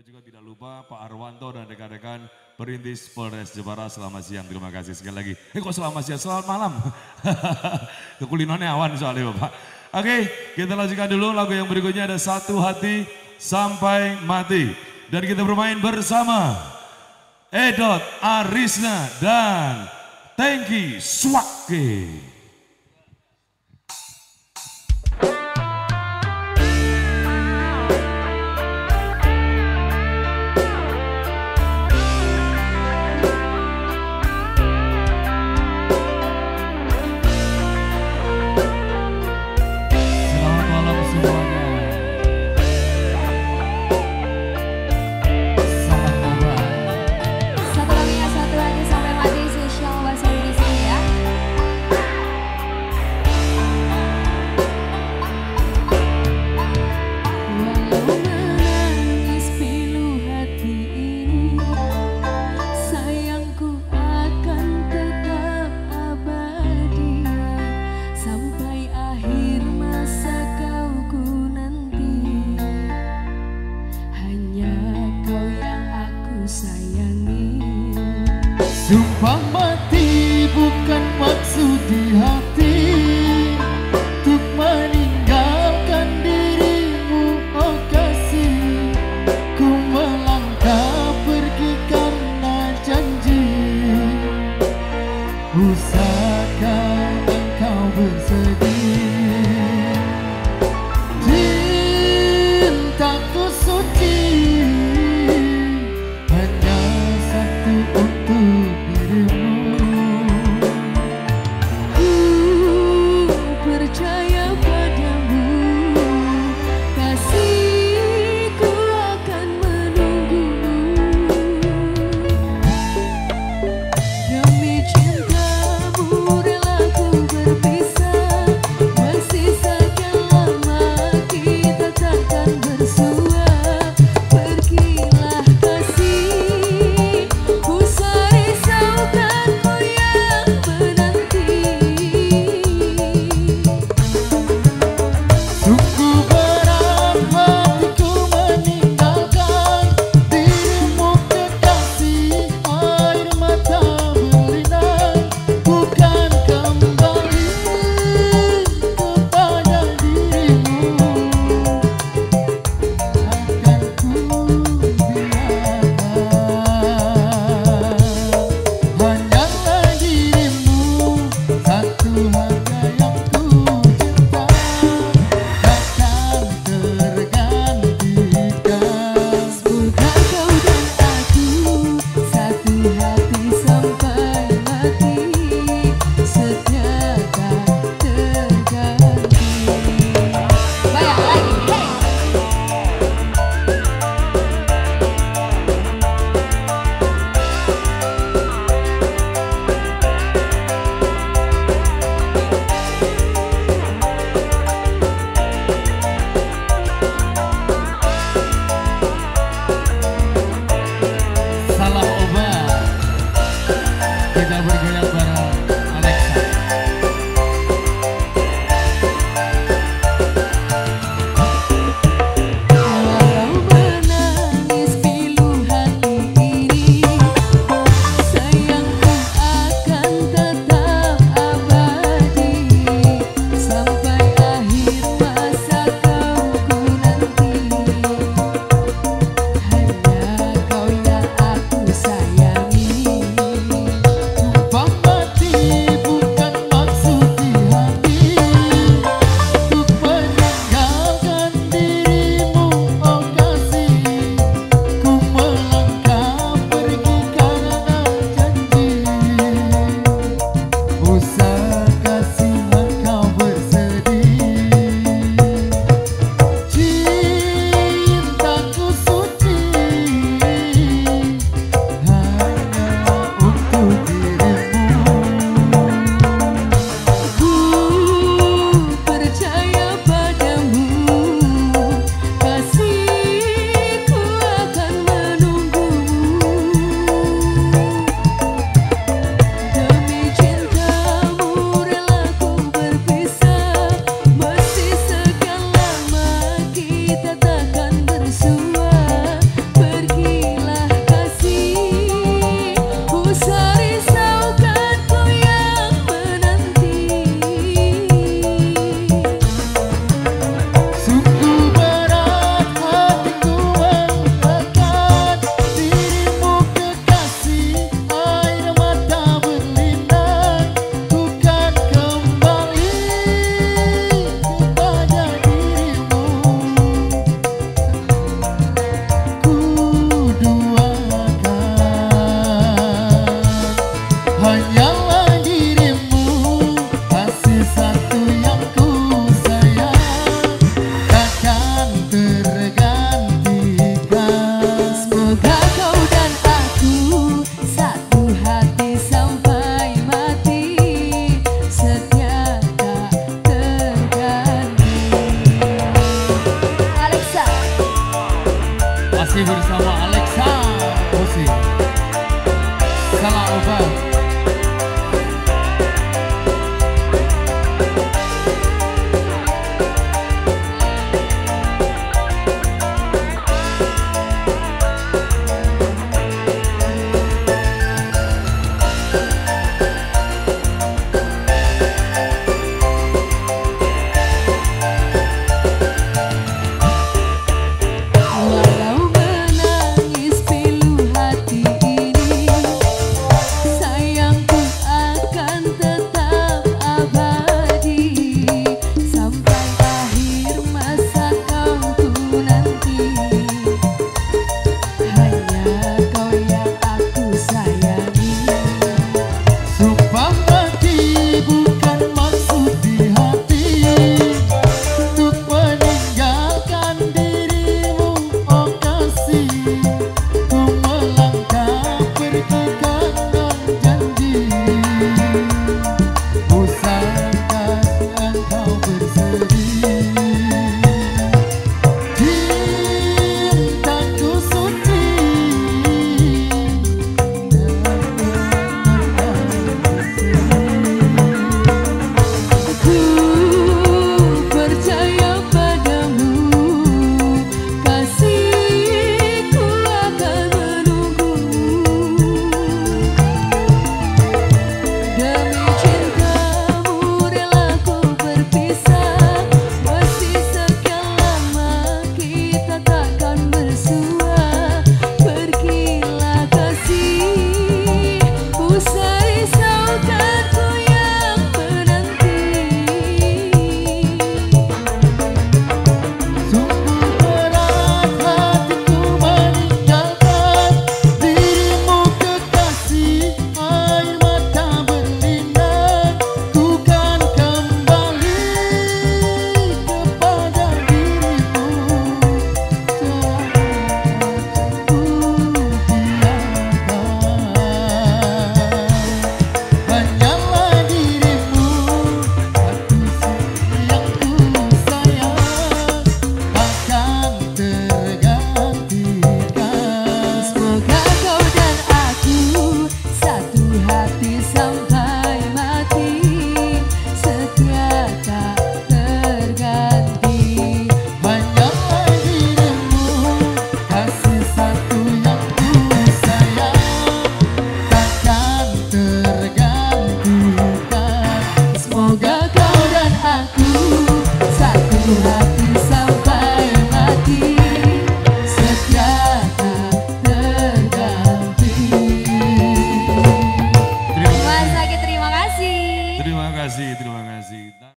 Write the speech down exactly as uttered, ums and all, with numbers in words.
Dan juga tidak lupa Pak Arwanto dan rekan-rekan perintis Polres Jepara, selamat siang, terima kasih sekali lagi. Eh kok selamat siang, selamat malam. Kekulinonnya awan soalnya Bapak. Oke, kita lanjutkan dulu lagu yang berikutnya, ada Satu Hati Sampai Mati. Dan kita bermain bersama Edot Arisna dan Tengki Swake. Sumpah mati bukan maksud di hati untuk meninggalkan dirimu, oh kasih. Ku melangkah pergi karena janji, usahakan engkau bersedih. Cintaku suci hanya satu untuk percaya padamu, kasihku akan sama Alexa Osi. Salah obat. Walau menangis pilu hati ini, sayangku akan tetap abadi sampai akhir masa kauku nanti. Hanya kau yang aku sayangi. Sumpah mati bukan maksud di hati untuk meninggalkan dirimu, oh kasih. Ku melangkah pergi dengan janji, usahakah engkau bersedih. Cintaku suci Ku percaya padamu, kasihku akan menunggumu. Demi cintamu rela ku berpisah, meski sekian lama kita takkan bersua. Pergilah kasih, usai risaukanku yang menanti. Sungguh berat hatiku meninggalkan dirimu kekasih. Air mata berlinang, ku kan kembali kepada dirimu. Hanyalah dirimu yang ku sayang, akan tergantikan. Semoga kau dan aku satu hati sampai mati, setia tak terganti. Hanyalah dirimu, kasih satu yang ku sayang, takkan tergantikan. Semoga kau dan aku satu hati sampai mati, setia tak terganti. Mas Aki, terima kasih. Terima kasih, terima kasih.